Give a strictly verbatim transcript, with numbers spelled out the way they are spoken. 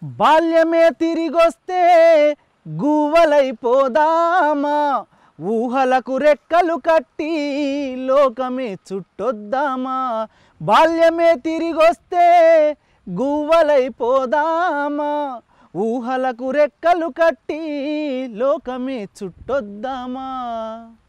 బాల్యమే తిరిగొస్తే గువ్వలైపోదామా, ఊహలకు రెక్కలు కట్టి లోకమే చుట్టొద్దామా. బాల్యమే తిరిగొస్తే గువ్వలైపోదామా, ఊహలకు రెక్కలు కట్టి లోకమే చుట్టొద్దామా.